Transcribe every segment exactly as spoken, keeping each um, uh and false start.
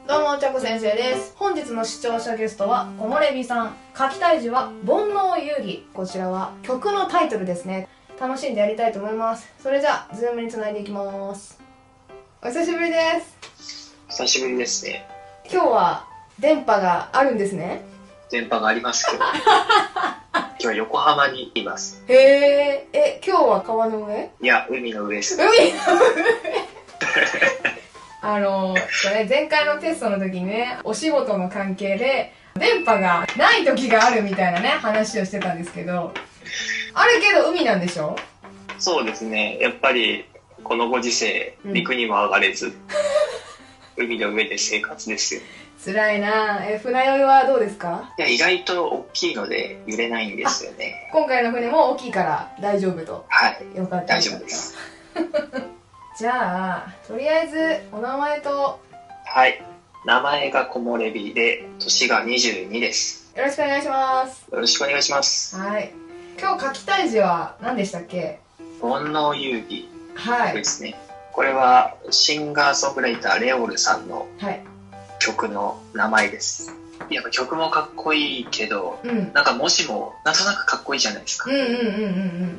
どうも、ちゃこ先生です。本日の視聴者ゲストは、木漏れ日さん。書きたい字は、煩悩遊戯。こちらは、曲のタイトルですね。楽しんでやりたいと思います。それじゃあ、ズームにつないでいきます。お久しぶりです。 久しぶりですね。 今日は、電波があるんですね。 電波がありますけど。今日は横浜にいます。 へえ、え、今日は川の上？ いや、海の上です。 海の上あのー、これ前回のテストの時にね、お仕事の関係で、電波がない時があるみたいなね、話をしてたんですけど、あるけど海なんでしょ？ そうですね。やっぱり、このご時世、陸にも上がれず、うん、海の上で生活ですよ。 辛いなぁ。え、船酔いはどうですか？ いや、意外と大きいので揺れないんですよね。 今回の船も大きいから大丈夫と。 はい。 よかった。 大丈夫です。 じゃあ、とりあえず、お名前と。 はい。名前が木漏れ日で、年がにじゅうにです。 よろしくお願いします。 よろしくお願いします。 はい。今日書きたい字は何でしたっけ？ 煩悩遊戯はい。 ですね。これは、シンガーソングライター、レオルさんの曲の名前です。やっぱ曲もかっこいいけど、うん、なんか文字もなんとなくかっこいいじゃないですか。うんうんうんうんうん。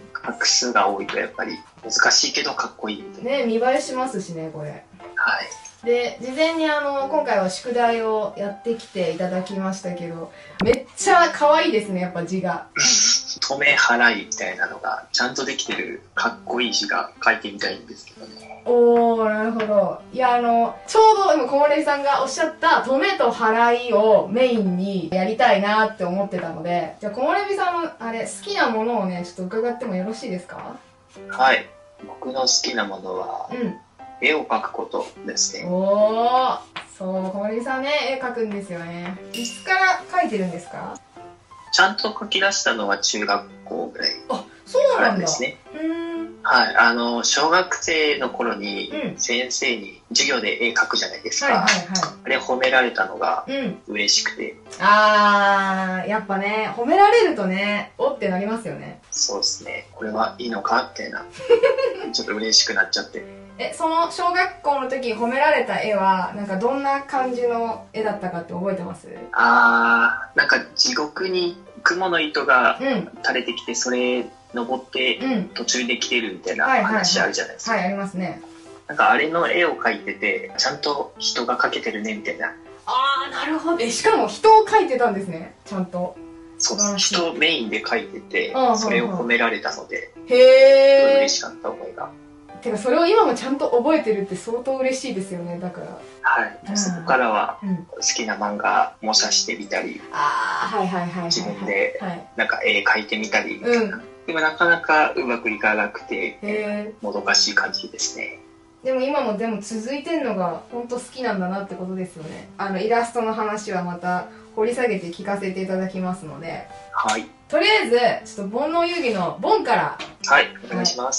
画数が多いとやっぱり難しいけどかっこいいみたいな。 ね、見栄えしますしね、これ。 はい。 で、事前にあの、今回は宿題をやってきていただきましたけど、めっちゃ可愛いですね、やっぱ字が。 止め払いみたいなのがちゃんとできてるかっこいい字が書いてみたいんですけどね。 おー、なるほど。いや、あの、ちょうど今、小森さんがおっしゃった、止めと払いをメインにやりたいなって思ってたので、じゃあ、小森さんの、あれ、好きなものをね、ちょっと伺ってもよろしいですか？ はい。僕の好きなものは、うん、絵を描くことですね。 おー、そう、小森さんね、絵描くんですよね。いつから描いてるんですか？ ちゃんと描き出したのは中学校ぐらいからですね。はい、あの小学生の頃に先生に授業で絵描くじゃないですか。あれ褒められたのが嬉しくて、うん、 あー、やっぱね、褒められるとね、おってなりますよね。 そうですね。これはいいのかみたいなちょっと嬉しくなっちゃって。 え、その小学校の時褒められた絵はなんかどんな感じの絵だったかって覚えてます？ あー、なんか地獄に蜘蛛の糸が垂れてきて、それ登って途中で来てるみたいな話あるじゃないですか。 はい、ありますね。 なんかあれの絵を描いてて、ちゃんと人が描けてるねみたいな。 あー、なるほど。え、しかも人を描いてたんですね、ちゃんと。 そうです。人メインで描いてて、それを褒められたので、 へー、 嬉しかった思いが。てかそれを今もちゃんと覚えてるって相当嬉しいですよね。だからはい、うん、そこからは好きな漫画模写してみたり、 あー、はいはいはいはい、 自分でなんか絵描いてみたりみたいな、うん、でもなかなかうまくいかなくてもどかしい感じですね。 でも今もでも続いてんのが本当好きなんだなってことですよね。あのイラストの話はまた掘り下げて聞かせていただきますので、 はい、 とりあえずちょっと煩悩遊戯の煩からはいお願いします。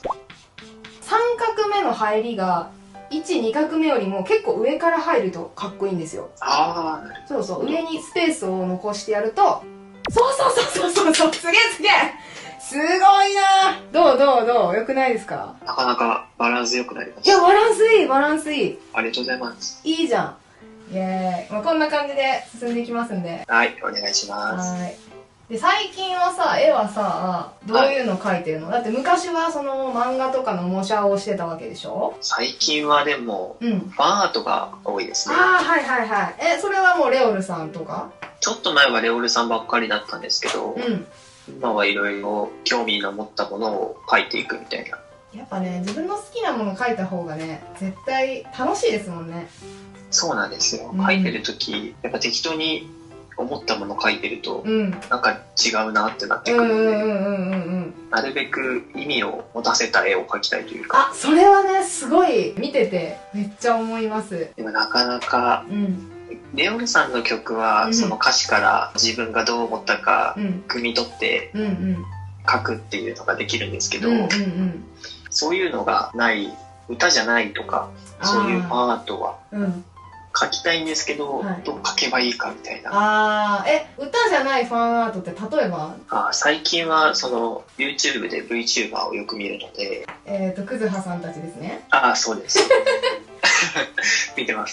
はい、さん画目の入りがいち、に画目よりも結構上から入るとかっこいいんですよ。 ああ、なるほど。 そうそう、上にスペースを残してやると、そうそうそうそうそう、すげえすげえすごいな。どうどうどうよくないですか？ なかなかバランス良くなりました。 いや、バランスいい、バランスいい。 ありがとうございます。 いいじゃん。イエーイ。まあ、こんな感じで進んでいきますんで。 はい、お願いします。 はい。で、最近はさ、絵はさ、どういうの描いてるの？はい、だって昔はその漫画とかの模写をしてたわけでしょ？ 最近はでも、うん、ファンアートが多いですね。 ああ、はいはいはい。え、それはもうレオルさんとか？ ちょっと前はレオルさんばっかりだったんですけど、うん、今はいろいろ興味の持ったものを描いていくみたいな。 やっぱね、自分の好きなもの描いた方がね、絶対楽しいですもんね。そうなんですよ。描いてる時、やっぱ適当に思ったもの書いてると、うん、なんか違うなってなってくるので、なるべく意味を持たせた絵を描きたいというか。 あ、それはね、すごい見ててめっちゃ思います。 でもなかなか、うん、レオルさんの曲はその歌詞から自分がどう思ったか汲み取って書くっていうのができるんですけど、そういうのがない歌じゃないとか、そういうファンアートは、うん、書きたいんですけど、はい、どう書けばいいかみたいな。 ああ、え、歌じゃないファンアートって例えば？ あ、最近はその YouTube で VTuber をよく見るので。 えっと、クズハさんたちですね。 ああ、そうです。見てます。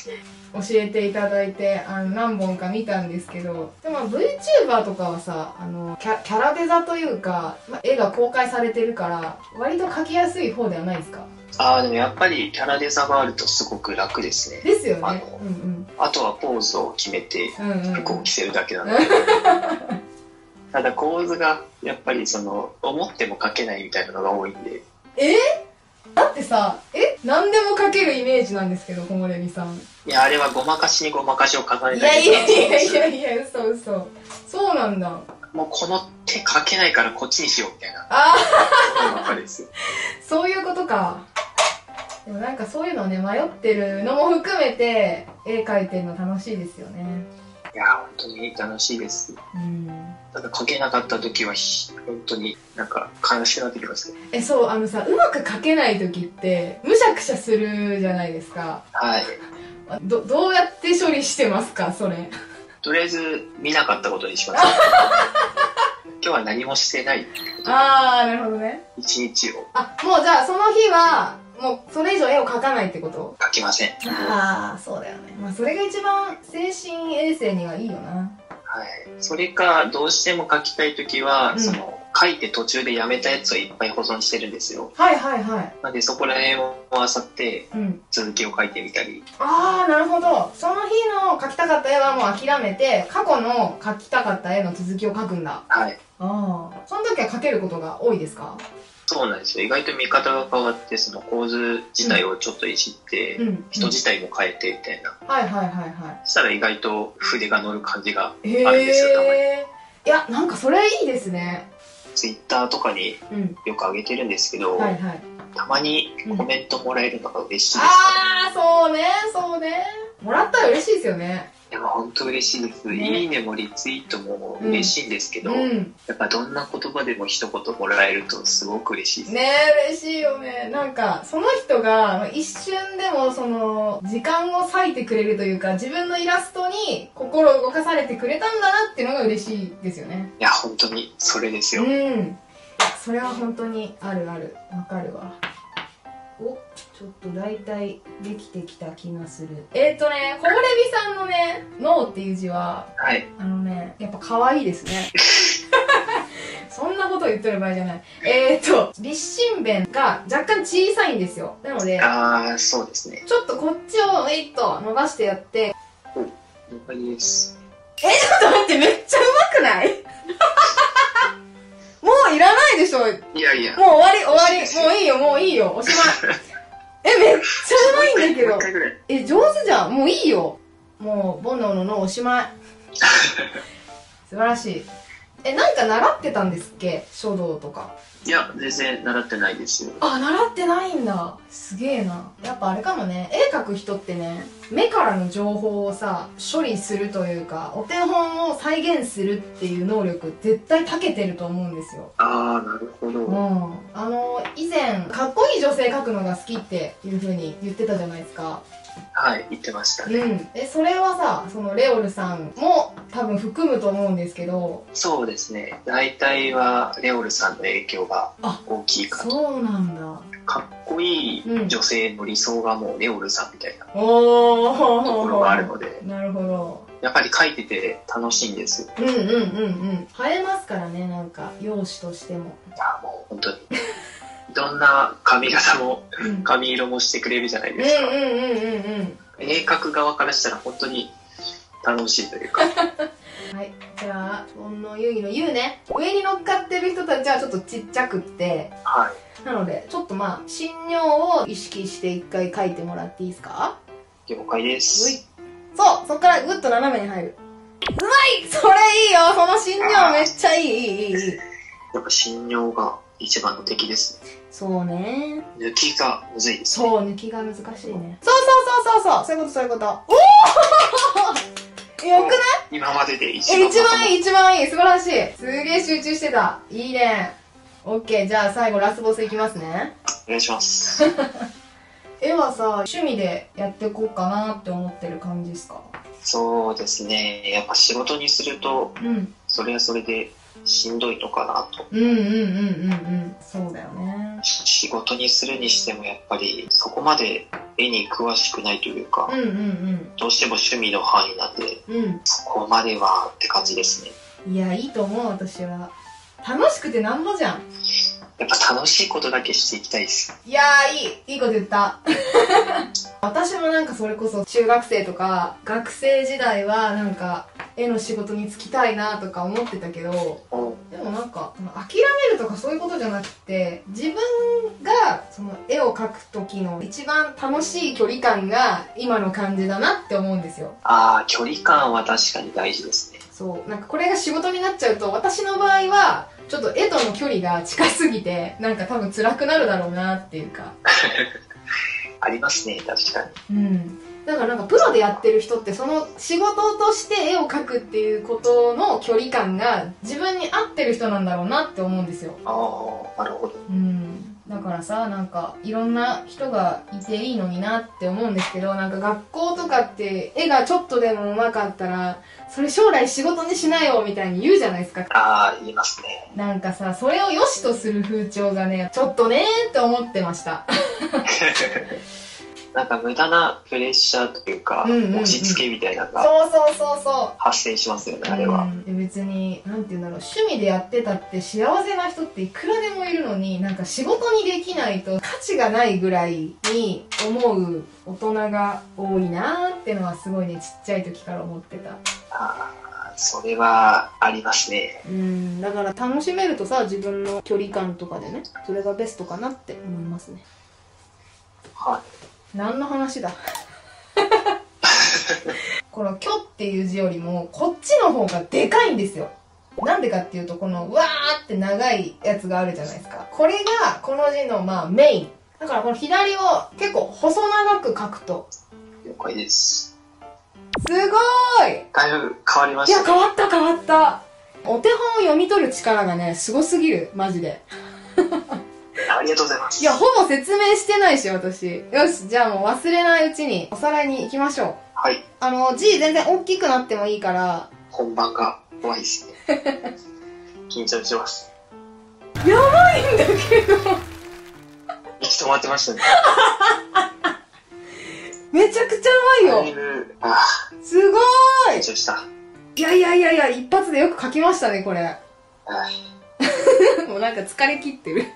教えていただいて、あの何本か見たんですけど、でも VTuber とかはさ、あのキャ、キャラデザというか、ま、絵が公開されてるから割と描きやすい方ではないですか？ ああ、でもやっぱりキャラデザがあるとすごく楽ですね。 ですよね。 あの、うんうん、あとはポーズを決めて服を着せるだけなので、うんうん、ただ構図がやっぱりその思っても描けないみたいなのが多いんで。 えー、だってさ、え何でも描けるイメージなんですけど、木漏れ日さん。 いや、あれはごまかしにごまかしを重ねたりいやいやいやいやいや、嘘嘘。そうなんだ。 もうこの手描けないからこっちにしようみたいな。 ああですそういうことか。でもなんかそういうのね、迷ってるのも含めて絵描いてるの楽しいですよね。 いや本当に楽しいです。うん、ただ描けなかった時は本当になんか悲しくなってきますね。 え、そう、あのさ、うまく描けない時ってむしゃくしゃするじゃないですか。 はい。 どどうやって処理してますか、それ？ とりあえず見なかったことにします。今日は何もしてないってこと。 ああ、なるほどね。 一日を。 あ、もうじゃあその日はもうそれ以上絵を描かないってこと？ 描きません。 ああ、そうだよね。まあそれが一番精神衛生にはいいよな。 はい。それかどうしても描きたい時は、うん、その描いて途中でやめたやつをいっぱい保存してるんですよ。 はいはいはい。 なんでそこら辺を漁って続きを描いてみたり。 うん、ああ、なるほど。その日の描きたかった絵はもう諦めて、過去の描きたかった絵の続きを描くんだ。 はい。 ああ、その時は描けることが多いですか？ そうなんですよ。意外と見方が変わって、その構図自体をちょっといじって、うん、人自体も変えてみたいな。 はいはいはいはい。 そしたら意外と筆が乗る感じがあるんですよ、たまに。 いや、なんかそれいいですね。 ツイッターとかによく上げてるんですけど、うん、はいはい、たまにコメントもらえるのが嬉しいですかね。 ああ、そうね、そうね。もらったら嬉しいですよね。 いや、本当嬉しいです、ね。いいねもリツイートも嬉しいんですけど、うん、やっぱどんな言葉でも一言もらえるとすごく嬉しいです。 ねえ、嬉しいよね。なんか、その人が一瞬でもその、時間を割いてくれるというか、自分のイラストに心を動かされてくれたんだなっていうのが嬉しいですよね。 いや、本当にそれですよ。 うん。いや、それは本当にあるある。わかるわ。お、ちょっと大体できてきた気がする。えっ、ー、とね、木漏れ日さんのね、脳っていう字は、 はい、 あのね、やっぱ可愛いですね。そんなこと言ってる場合じゃない。えっ、ー、と、立身弁が若干小さいんですよ。なので、 ああ、そうですね。 ちょっとこっちをウェイと伸ばしてやって。 お、了解です。 え、ちょっと待って、めっちゃうまくないもういらないでしょ。 いやいや。 もう終わり終わり。もういいよもういいよ。おしまい。え、めっちゃうまいんだけど。え、上手じゃん。もういいよ。もう、煩悩ののおしまい。素晴らしい。え、なんか習ってたんですっけ？書道とか。 いや、全然習ってないですよ。 あ、習ってないんだ。すげえな。やっぱあれかもね、絵描く人ってね、目からの情報をさ、処理するというか、お手本を再現するっていう能力、絶対長けてると思うんですよ。 ああ、なるほど。 うん。あの、以前、かっこいい女性描くのが好きっていう風に言ってたじゃないですか。 はい、言ってましたね。 うん。え、それはさ、そのレオルさんも多分含むと思うんですけど。 そうですね。大体はレオルさんの影響が大きいかと。 そうなんだ。 かっこいい女性の理想がもうレオルさんみたいなところがあるので。 なるほど。 やっぱり描いてて楽しいんですよ。 うんうんうんうん。映えますからね、なんか容姿としても。 いや、もう本当に。どんな髪型も髪色もしてくれるじゃないですか。絵描く側からしたら本当に楽しいというか。 はい、じゃあ煩悩遊戯の「遊」ね、上に乗っかってる人たちはちょっとちっちゃくって、 はい、 なのでちょっとまあ神尿を意識して一回書いてもらっていいですか？ 了解です。 そう、そっからグッと斜めに入る。うまい、それいいよ、その神尿めっちゃいい。いいいいやっぱ神尿が一番の敵ですね。 そうね。 抜きがむずいですね。そう、抜きが難しいね。そうそうそうそうそう、そういうことそういうこと。おおよくない？ 今までで一番え、一番いい、一番いい、素晴らしい。すげえ集中してた。いいね。オッケー、じゃあ最後ラスボスいきますね。 お願いします。 絵はさ、趣味でやっていこうかなって思ってる感じですか？ そうですね。やっぱ仕事にすると、うん、それはそれでしんどいのかなと。 うんうんうんうんうん。そうだよね。 仕事にするにしてもやっぱりそこまで絵に詳しくないというか、 うんうんうん、 どうしても趣味の範囲なんで、うん、そこまではって感じですね。 いや、いいと思う。私は楽しくてなんぼじゃん。 やっぱ楽しいことだけしていきたいです。 いやー、いいいいこと言った私もなんかそれこそ中学生とか学生時代はなんか絵の仕事に就きたいなとか思ってたけど、でもなんか諦めるとかそういうことじゃなくて、自分がその絵を描く時の一番楽しい距離感が今の感じだなって思うんですよ。 ああ、距離感は確かに大事ですね。 そう、なんかこれが仕事になっちゃうと、私の場合はちょっと絵との距離が近すぎてなんか多分辛くなるだろうなっていうかありますね、確かに。うん、だからなんかプロでやってる人ってその仕事として絵を描くっていうことの距離感が自分に合ってる人なんだろうなって思うんですよ。 ああ、なるほど。 うん、だからさ、なんかいろんな人がいていいのになって思うんですけど、なんか学校とかって絵がちょっとでも上手かったらそれ将来仕事にしなよみたいに言うじゃないですか。 ああ、言いますね。 なんかさ、それを良しとする風潮がね、ちょっとねーって思ってましたなんか無駄なプレッシャーというか、うんうんうん、押し付けみたいなのがそうそうそうそう発生しますよね、あれは。 うん、別になんていうんだろう、趣味でやってたって幸せな人っていくらでもいるのに、なんか仕事にできないと価値がないぐらいに思う大人が多いなーってのはすごいね、ちっちゃい時から思ってた。 ああ、それはありますね。 うん、だから楽しめるとさ、自分の距離感とかでね、それがベストかなって思いますね。 はい。 何の話だこの「虚」っていう字よりもこっちの方がでかいんですよ。なんでかっていうと、このわーって長いやつがあるじゃないですか。これがこの字のまあメインだから、この左を結構細長く書くと。 了解です。 すごーい。 だいぶ変わりましたね。 いや、変わった変わった。お手本を読み取る力がね、すごすぎる、マジでありがとうございます。 いや、ほぼ説明してないし、私。よし、じゃあもう忘れないうちにおさらいに行きましょう。 はい。 あの、字全然大きくなってもいいから。 本番が怖いですね。緊張します。 やばいんだけど。 息止まってましたね。 めちゃくちゃうまいよ。 だいぶ、あすごーい。 緊張した。 いやいやいやいや、一発でよく書きましたね、これ。 はい。 もうなんか疲れ切ってる。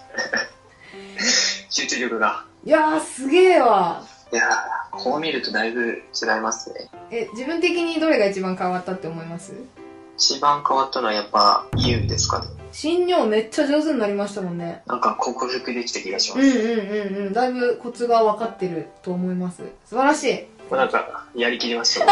集中力が。 いやー、すげえわ。 いやー、こう見るとだいぶ違いますね。 え、自分的にどれが一番変わったって思います？ 一番変わったのはやっぱ言うんですかね。 新尿めっちゃ上手になりましたもんね。 なんか克服できた気がします。 うんうんうんうん。だいぶコツが分かってると思います。素晴らしい。 なんかやりきりました。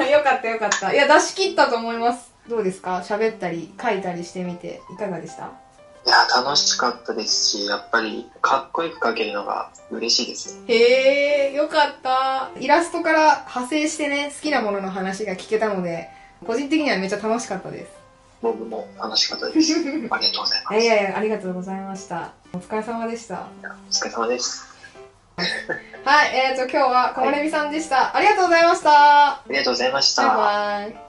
よかったよかった。いや、出し切ったと思います。どうですか？喋ったり書いたりしてみていかがでした？ いや、楽しかったですし、やっぱりかっこよく描けるのが嬉しいですね。 へえ、よかった。イラストから派生してね、好きなものの話が聞けたので、個人的にはめっちゃ楽しかったです。 僕も楽しかったです。ありがとうございます。 いやいや、ありがとうございました。お疲れ様でした。 お疲れ様です。 はい、えーと、今日は木漏れ日さんでした。ありがとうございました。 ありがとうございました。 バイバイ。